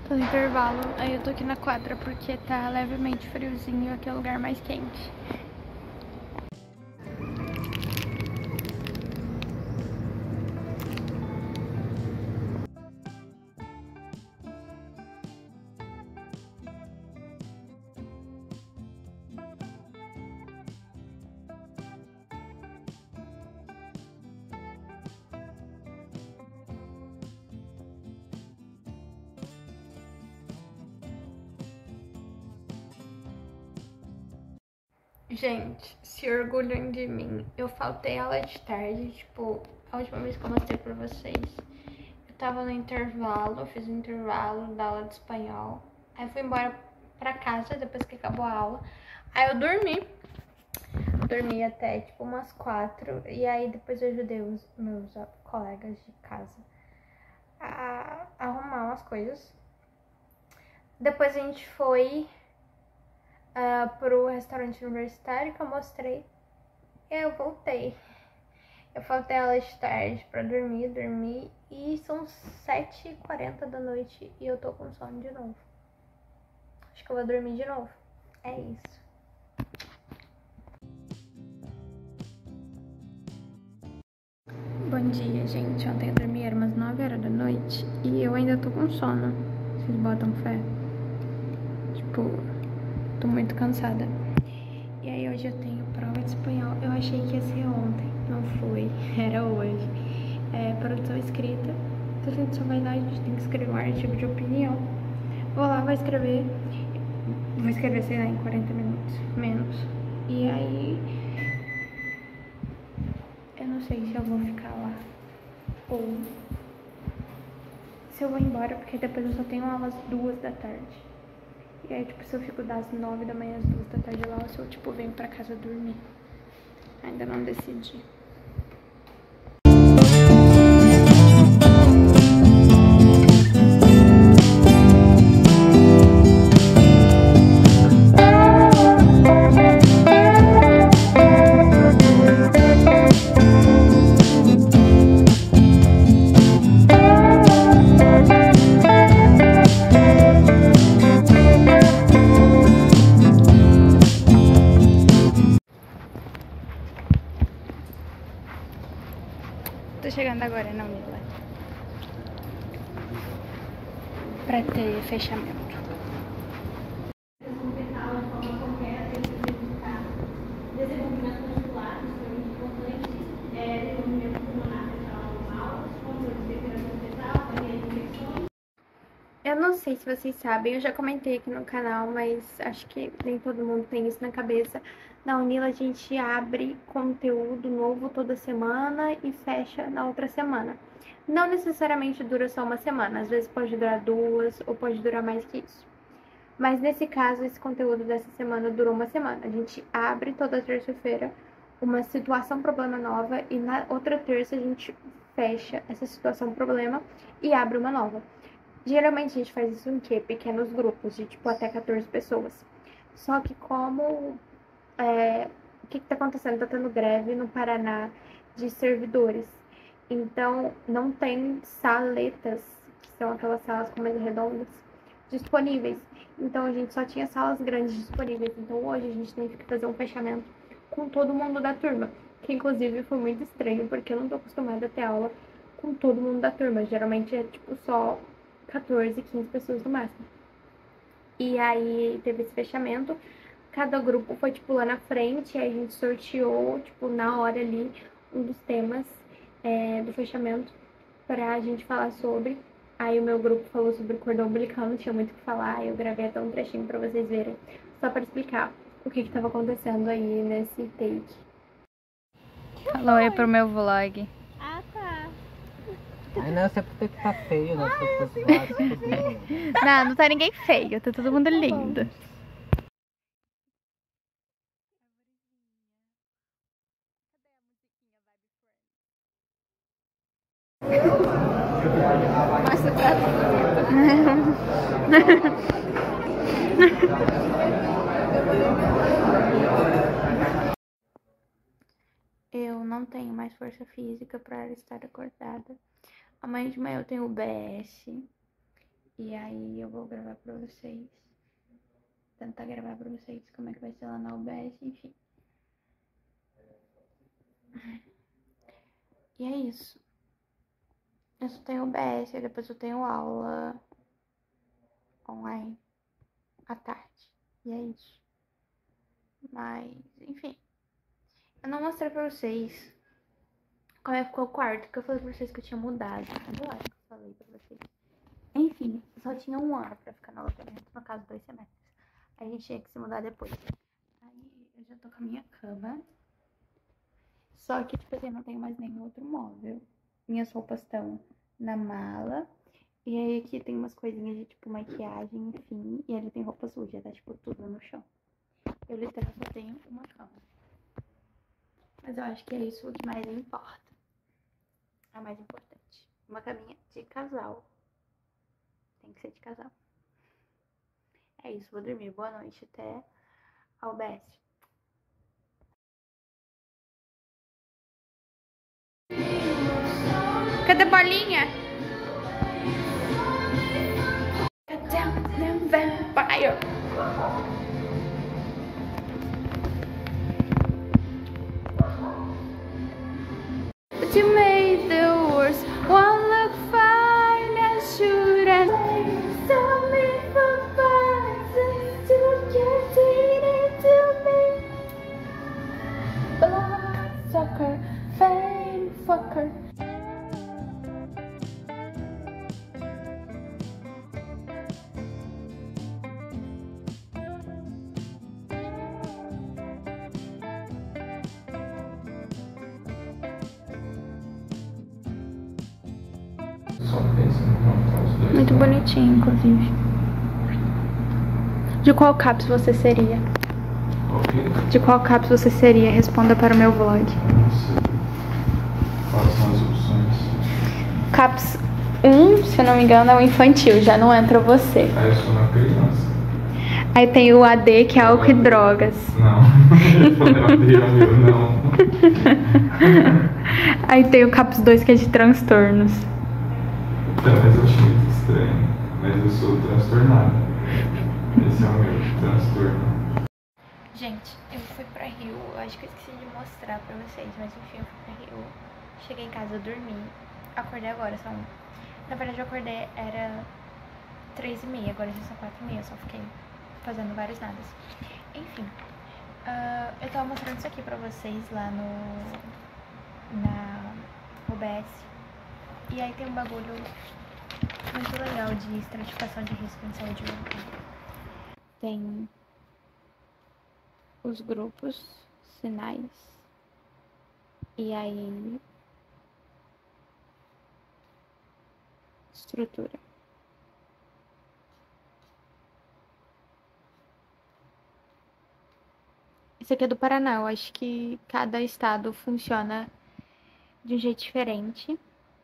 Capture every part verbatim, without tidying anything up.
Tô no intervalo, aí eu tô aqui na quadra porque tá levemente friozinho, aqui é o lugar mais quente. Gente, se orgulham de mim. Eu faltei aula de tarde, tipo, a última vez que eu mostrei pra vocês. Eu tava no intervalo, eu fiz o intervalo da aula de espanhol. Aí fui embora pra casa depois que acabou a aula. Aí eu dormi. Dormi até, tipo, umas quatro. E aí depois eu ajudei os meus colegas de casa a arrumar umas coisas. Depois a gente foi uh, pro restaurante universitário que eu mostrei. E aí eu voltei. Eu faltei aula de tarde pra dormir, dormir. E são sete e quarenta da noite e eu tô com sono de novo. Acho que eu vou dormir de novo. É isso. Bom dia, gente. Ontem eu dormi, era umas nove horas da noite e eu ainda tô com sono. Vocês botam fé? Tipo, tô muito cansada. E aí hoje eu tenho prova de espanhol. Eu achei que ia ser ontem, não foi. Era hoje. É, produção escrita. Então a gente só vai lá, a gente tem que escrever um artigo de opinião. Vou lá, vou escrever. Vou escrever, sei lá, em quarenta minutos, menos. E aí eu não sei se eu vou ficar lá ou se eu vou embora, porque depois eu só tenho aulas duas da tarde. E aí, tipo, se eu fico das nove da manhã às duas da tarde lá, ou se eu, tipo, venho pra casa dormir. Ainda não decidi. Tô chegando agora na Unila pra ter fechamento. Eu não sei se vocês sabem, eu já comentei aqui no canal, mas acho que nem todo mundo tem isso na cabeça. Na Unila a gente abre conteúdo novo toda semana e fecha na outra semana. Não necessariamente dura só uma semana, às vezes pode durar duas ou pode durar mais que isso. Mas nesse caso, esse conteúdo dessa semana durou uma semana. A gente abre toda terça-feira uma situação problema nova e na outra terça a gente fecha essa situação problema e abre uma nova. Geralmente a gente faz isso em quê? Pequenos grupos, de tipo até quatorze pessoas. Só que como... É, o que que tá acontecendo? Tá tendo greve no Paraná de servidores. Então, não tem saletas, que são aquelas salas com mesa redondas, disponíveis. Então, a gente só tinha salas grandes disponíveis. Então, hoje a gente tem que fazer um fechamento com todo mundo da turma. Que, inclusive, foi muito estranho, porque eu não tô acostumada a ter aula com todo mundo da turma. Geralmente é, tipo, só quatorze, quinze pessoas no máximo. E aí, teve esse fechamento. Cada grupo foi, tipo, lá na frente, e aí a gente sorteou, tipo, na hora ali, um dos temas é, do fechamento pra gente falar sobre. Aí o meu grupo falou sobre cordão umbilical, não tinha muito o que falar, eu gravei até um trechinho pra vocês verem, só pra explicar o que que tava acontecendo aí nesse take. Falou aí pro meu vlog. Ah, tá. Ai, não, você é porque tá feio, né? Não, não tá ninguém feio, tá todo mundo lindo. Mostra pra Eu não tenho mais força física para estar acordada. Amanhã de manhã eu tenho U B S E aí eu vou gravar pra vocês. Tentar gravar pra vocês como é que vai ser lá na U B S, enfim. E é isso. Eu só tenho U B S, e depois eu tenho aula online à tarde. E é isso. Mas, enfim. Eu não mostrei pra vocês como é que ficou o quarto, porque eu falei pra vocês que eu tinha mudado. Eu acho que eu falei pra vocês. Enfim, só tinha um ano pra ficar no alojamento, no caso, dois semestres. Aí a gente tinha que se mudar depois. Aí eu já tô com a minha cama. Só que, tipo assim, eu não tenho mais nenhum outro móvel. Minhas roupas estão na mala. E aí aqui tem umas coisinhas de, tipo, maquiagem, enfim. E ali tem roupa suja, tá, tipo, tudo no chão. Eu literalmente só tenho uma cama. Mas eu acho que é isso o que mais importa. É o mais importante. Uma caminha de casal. Tem que ser de casal. É isso, vou dormir. Boa noite, até a U B S. Cadê a bolinha? Cadê o vampire? But you made the worst one look fine and shouldn't. Tell me for vices to get into me. Bloodsucker, fame fucker. Muito bonitinho, inclusive. De qual caps você seria? Ok. De qual caps você seria? Responda para o meu vlog. Não sei. Quais são as opções? Caps um, se eu não me engano, é o infantil, já não entra você. Ah, eu sou uma criança. Aí tem o A D, que é álcool e drogas. Não. Meu Deus, não. Aí tem o caps dois, que é de transtornos. Então, mas eu achei muito estranho. Mas eu sou transtornado. Esse é o meu transtorno. Gente, eu fui pra Rio, acho que eu esqueci de mostrar pra vocês, mas enfim, eu fui pra Rio. Cheguei em casa, eu dormi. Acordei agora, são... Na verdade, eu acordei, era três e meia, agora já são quatro e meia, eu só fiquei fazendo vários nadas. Enfim, uh, eu tava mostrando isso aqui pra vocês lá no... na U B S. E aí tem um bagulho muito legal de estratificação de risco em saúde mental. Tem os grupos, sinais, e aí estrutura. Isso aqui é do Paraná, eu acho que cada estado funciona de um jeito diferente.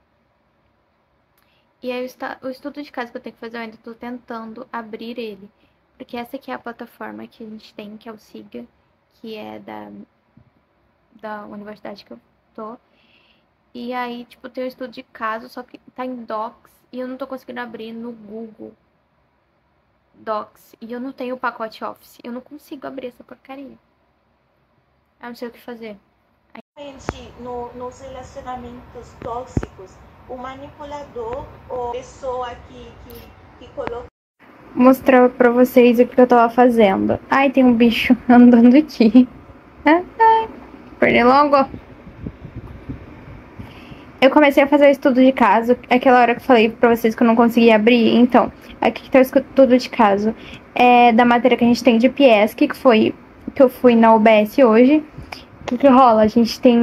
E aí o, o estudo de caso que eu tenho que fazer, eu ainda tô tentando abrir ele. Porque essa aqui é a plataforma que a gente tem, que é o SIGA, que é da, da universidade que eu tô. E aí, tipo, tem o estudo de caso, só que tá em Docs, e eu não tô conseguindo abrir no Google Docs. E eu não tenho o pacote Office, eu não consigo abrir essa porcaria. Eu não sei o que fazer. Gente, no, nos relacionamentos tóxicos, o manipulador ou pessoa que, que, que coloca... Mostrar pra vocês o que eu tava fazendo. Ai, tem um bicho andando aqui. Ai, ai. Pernilongo. Eu comecei a fazer o estudo de caso. Aquela hora que eu falei pra vocês que eu não conseguia abrir. Então, aqui que tá o estudo de caso. É da matéria que a gente tem de P S, que foi que eu fui na U B S hoje. O que, que rola? A gente tem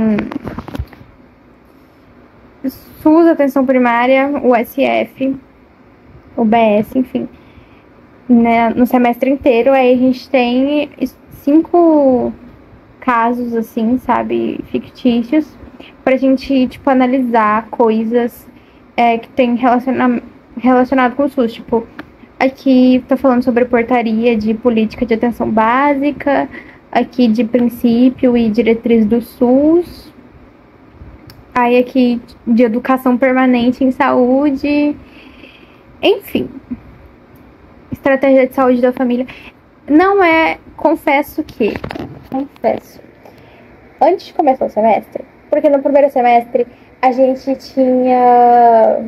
SUS, atenção primária, U S F, U B S, enfim, né, no semestre inteiro. Aí a gente tem cinco casos, assim, sabe, fictícios, pra gente, tipo, analisar coisas é, que tem relaciona relacionado com o SUS. Tipo, aqui tá falando sobre portaria de política de atenção básica, aqui de princípio e diretriz do SUS. Aí aqui de educação permanente em saúde. Enfim, estratégia de saúde da família. Não é, confesso que, confesso, antes de começar o semestre, porque no primeiro semestre a gente tinha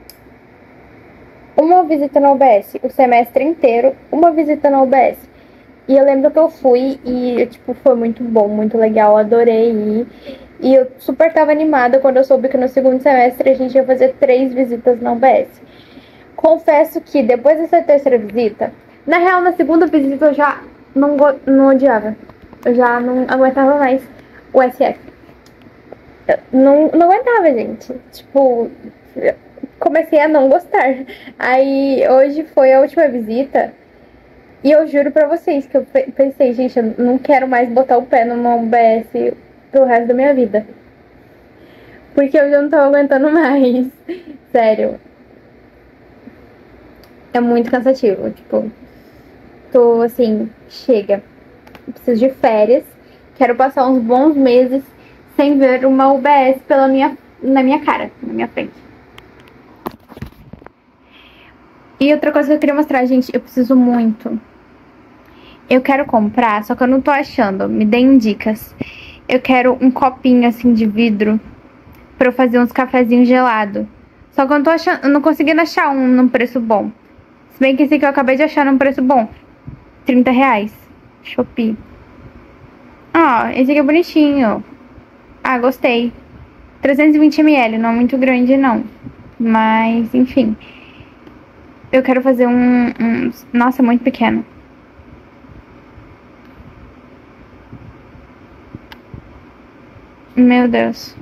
uma visita na U B S, o semestre inteiro, uma visita na U B S. E eu lembro que eu fui e, tipo, foi muito bom, muito legal, adorei ir. E eu super tava animada quando eu soube que no segundo semestre a gente ia fazer três visitas na U B S. Confesso que depois dessa terceira visita, na real, na segunda visita eu já não, não odiava. Eu já não aguentava mais o S F. Eu não, não aguentava, gente. Tipo, comecei a não gostar. Aí, hoje foi a última visita. E eu juro pra vocês que eu pensei, gente, eu não quero mais botar o pé numa U B S pro resto da minha vida. Porque eu já não tô aguentando mais. Sério. É muito cansativo. Tipo, tô assim, chega. Eu preciso de férias. Quero passar uns bons meses sem ver uma U B S pela minha, na minha cara, na minha frente. E outra coisa que eu queria mostrar, gente, eu preciso muito. Eu quero comprar, só que eu não tô achando. Me deem dicas. Eu quero um copinho assim de vidro pra eu fazer uns cafezinhos gelados. Só que eu não tô achando, eu não conseguindo achar um num preço bom. Se bem que esse aqui eu acabei de achar num preço bom. trinta reais. Shopee. Ó, esse aqui é bonitinho. Ah, gostei. trezentos e vinte mililitros, não é muito grande não. Mas, enfim. Eu quero fazer um, um... Nossa, muito pequeno. Meu Deus.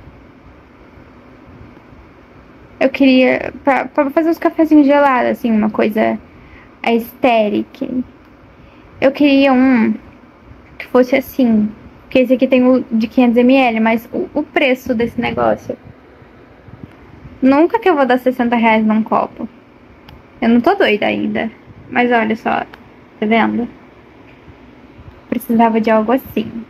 Eu queria... Pra, pra fazer uns cafezinhos gelados, assim, uma coisa aesthetic. Eu queria um que fosse assim. Porque esse aqui tem o de quinhentos mililitros, mas o, o preço desse negócio... Nunca que eu vou dar sessenta reais num copo. Eu não tô doida ainda. Mas olha só, tá vendo? Precisava de algo assim.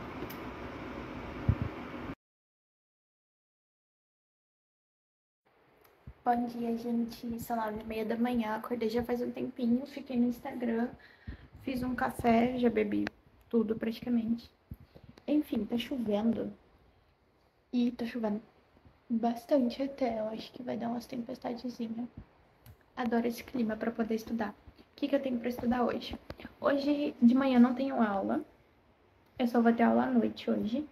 Bom dia, gente. São nove e meia da manhã. Acordei já faz um tempinho. Fiquei no Instagram. Fiz um café. Já bebi tudo praticamente. Enfim, tá chovendo. E tá chovendo bastante até. Eu acho que vai dar umas tempestadezinhas. Adoro esse clima pra poder estudar. O que, que eu tenho pra estudar hoje? Hoje de manhã não tenho aula. Eu só vou ter aula à noite hoje.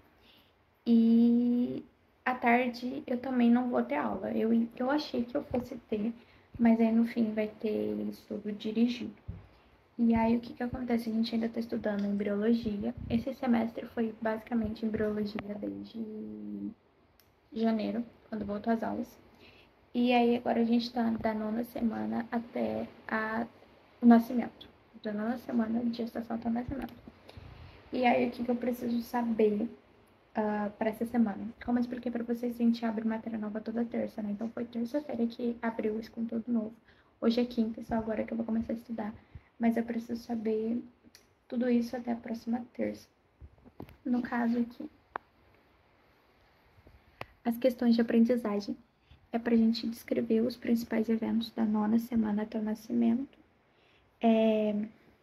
E à tarde eu também não vou ter aula. Eu, eu achei que eu fosse ter, mas aí no fim vai ter estudo dirigido. E aí o que que acontece? A gente ainda tá estudando embriologia. Esse semestre foi basicamente embriologia desde janeiro, quando voltou às aulas. E aí agora a gente tá da nona semana até a, o nascimento. Da nona semana de gestação até o nascimento. E aí o que que eu preciso saber Uh, para essa semana? Como eu expliquei para vocês, a gente abre matéria nova toda terça, né? Então foi terça-feira que abriu esse conteúdo novo. Hoje é quinta, só agora que eu vou começar a estudar. Mas eu preciso saber tudo isso até a próxima terça. No caso aqui, as questões de aprendizagem é para a gente descrever os principais eventos da nona semana até o nascimento. É...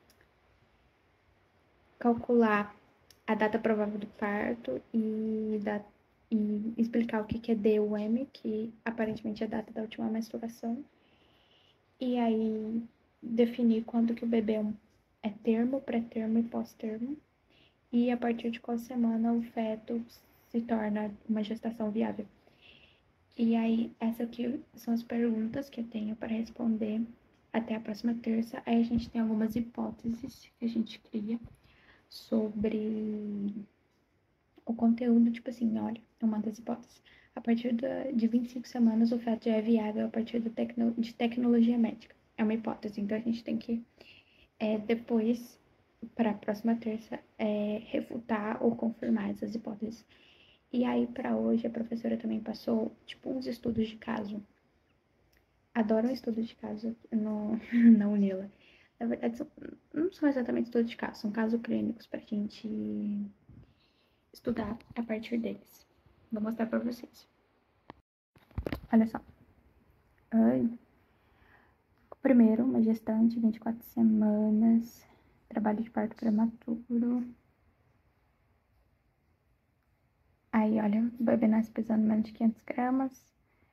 Calcular a data provável do parto e, da, e explicar o que é D U M, que aparentemente é a data da última menstruação. E aí definir quando que o bebê é termo, pré-termo e pós-termo. E a partir de qual semana o feto se torna uma gestação viável. E aí essas aqui são as perguntas que eu tenho para responder até a próxima terça. Aí a gente tem algumas hipóteses que a gente cria sobre o conteúdo, tipo assim, olha, é uma das hipóteses. A partir de vinte e cinco semanas, o feto já é viável a partir de, tecno, de tecnologia médica. É uma hipótese, então a gente tem que, é, depois, para a próxima terça, é, refutar ou confirmar essas hipóteses. E aí, para hoje, a professora também passou, tipo, uns estudos de caso. Adoro estudos de caso no, na Unila. Na verdade, são, não são exatamente estudos de caso, são casos clínicos pra gente estudar a partir deles. Vou mostrar pra vocês. Olha só. Ai. primeiro, uma gestante, vinte e quatro semanas, trabalho de parto prematuro. Aí, olha, o bebê nasce pesando menos de quinhentos gramas.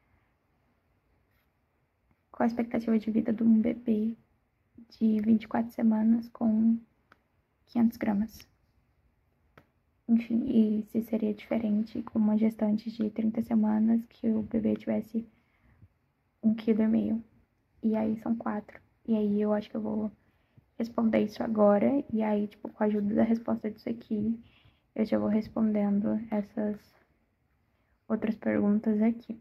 Qual a expectativa de vida de um bebê de vinte e quatro semanas com quinhentos gramas? Enfim, e se seria diferente com uma gestante de trinta semanas que o bebê tivesse um quilo e meio. E aí são quatro. E aí eu acho que eu vou responder isso agora. E aí, tipo, com a ajuda da resposta disso aqui, eu já vou respondendo essas outras perguntas aqui.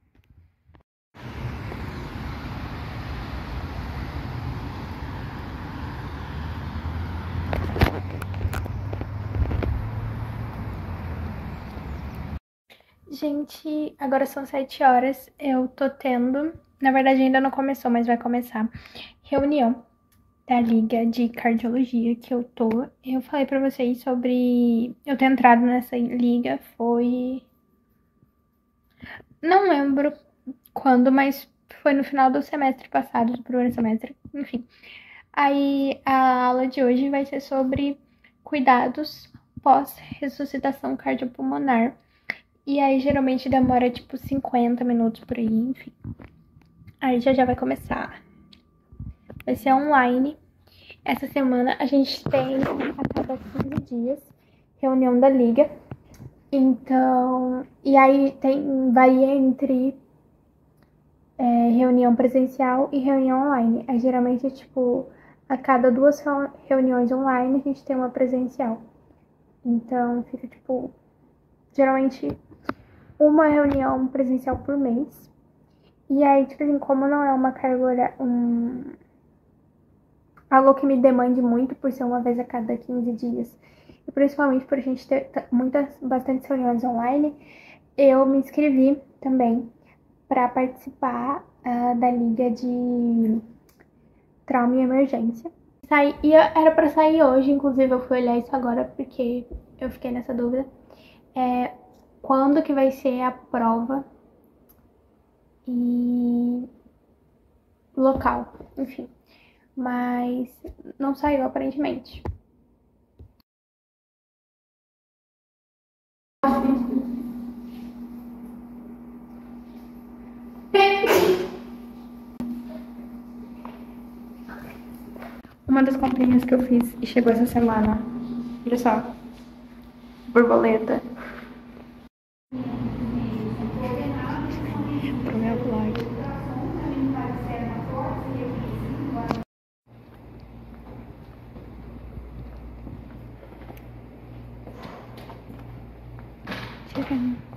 Gente, agora são sete horas, eu tô tendo, na verdade ainda não começou, mas vai começar, reunião da Liga de Cardiologia que eu tô. Eu falei pra vocês sobre eu ter entrado nessa liga, foi... Não lembro quando, mas foi no final do semestre passado, do primeiro semestre, enfim. Aí a aula de hoje vai ser sobre cuidados pós-ressuscitação cardiopulmonar. E aí, geralmente, demora, tipo, cinquenta minutos por aí, enfim. Aí já já vai começar. Vai ser online. Essa semana a gente tem, a cada quinze dias, reunião da liga. Então, e aí tem, varia entre é, reunião presencial e reunião online. Aí, geralmente, tipo, a cada duas reuniões online, a gente tem uma presencial. Então, fica, tipo, geralmente... uma reunião presencial por mês. E aí, tipo assim, como não é uma carga, um... algo que me demande muito por ser uma vez a cada quinze dias, e principalmente por a gente ter muitas, bastante reuniões online, eu me inscrevi também para participar uh, da Liga de Trauma e Emergência. Saí, e era para sair hoje, inclusive eu fui olhar isso agora porque eu fiquei nessa dúvida. É, quando que vai ser a prova e local, enfim. Mas não saiu aparentemente. Uma das comprinhas que eu fiz e chegou essa semana, olha só, borboleta. Pro meu vlog. Chegando.